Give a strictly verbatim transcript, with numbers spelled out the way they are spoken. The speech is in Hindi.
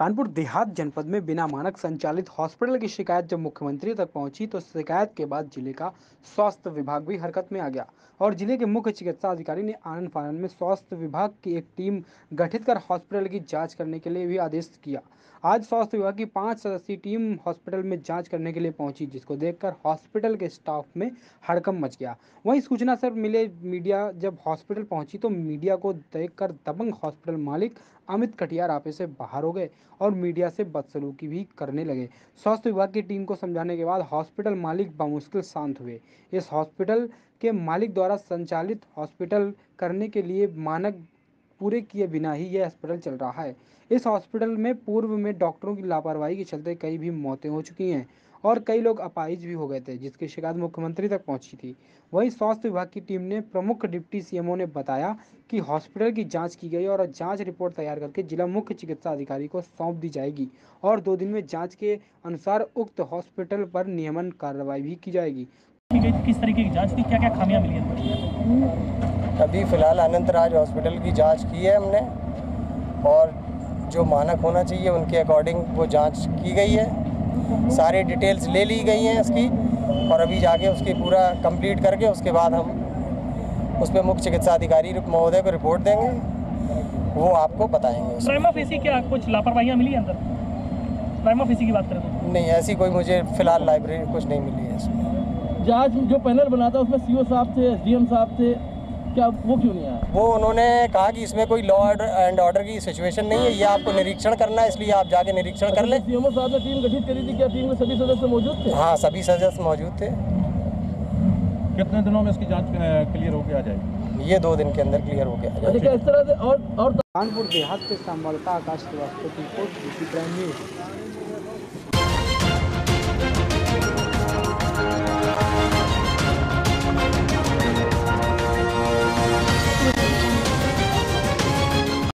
कानपुर देहात जनपद में बिना मानक संचालित हॉस्पिटल की शिकायत जब मुख्यमंत्री तक पहुंची तो शिकायत के बाद जिले का स्वास्थ्य विभाग भी हरकत में आ गया और जिले के मुख्य चिकित्सा अधिकारी ने आनन फानन में स्वास्थ्य विभाग की एक टीम गठित कर हॉस्पिटल की जांच करने के लिए भी आदेश किया। आज स्वास्थ्य विभाग की पाँच सदस्यीय टीम हॉस्पिटल में जांच करने के लिए पहुंची, जिसको देखकर हॉस्पिटल के स्टाफ में हड़कंप मच गया। वहीं सूचना से मिले मीडिया जब हॉस्पिटल पहुंची तो मीडिया को देखकर दबंग हॉस्पिटल मालिक अमित कटियार आपे से बाहर हो गए और मीडिया से बदसलूकी भी करने लगे। स्वास्थ्य विभाग की टीम को समझाने के बाद हॉस्पिटल मालिक बामुश्किल शांत हुए। इस हॉस्पिटल के मालिक द्वारा संचालित हॉस्पिटल करने के लिए मानक पूरे किए बिना ही यह हॉस्पिटल चल रहा है। इस हॉस्पिटल में पूर्व में डॉक्टरों की लापरवाही के चलते कई भी मौतें हो चुकी हैं और कई लोग अपाहिज भी हो गए थे, जिसकी शिकायत मुख्यमंत्री तक पहुंची थी। वहीं स्वास्थ्य विभाग की टीम ने प्रमुख डिप्टी सीएमओ ने बताया कि हॉस्पिटल की जांच की गई और जांच रिपोर्ट तैयार करके जिला मुख्य चिकित्सा अधिकारी को सौंप दी जाएगी और दो दिन में जांच के अनुसार उक्त हॉस्पिटल पर नियमन कार्रवाई भी की जाएगी। किस तरीके की जांच थी, क्या क्या खामियां मिली हैं? अभी फिलहाल अनंतराज हॉस्पिटल की जांच की है हमने और जो मानक होना चाहिए उनके अकॉर्डिंग वो जांच की गई है। सारी डिटेल्स ले ली गई हैं इसकी और अभी जाके उसकी पूरा कंप्लीट करके उसके बाद हम उस पर मुख्य चिकित्सा अधिकारी महोदय को रिपोर्ट देंगे, वो आपको बताएंगे। प्राइमा फेसी क्या कुछ लापरवाहियाँ मिली अंदर? प्राइमा फेसी की बात करें तो नहीं, ऐसी कोई मुझे फिलहाल लाइब्रेरी कुछ नहीं मिली है इसमें। जांच जो पैनल बना था उसमें सीओ साहब थे, एसडीएम साहब थे, क्या वो क्यों नहीं आया? वो उन्होंने कहा कि इसमें कोई लॉ एंड ऑर्डर की सिचुएशन नहीं है, ये आपको निरीक्षण करना है, इसलिए आप जाके निरीक्षण कर लें। सीएमओ साहब ने टीम गठित करी थी, क्या टीम में सभी सदस्य मौजूद थे? हाँ, सभी सदस्य मौजूद थे। कितने दिनों में इसकी जांच क्लियर होकर आ जाएगी? ये दो दिन के अंदर क्लियर होकर आ जाएगी। इस तरह से और और कानपुर देहात से संवाददाता आकाश श्रीवास्तव की रिपोर्ट, प्राइम न्यूज।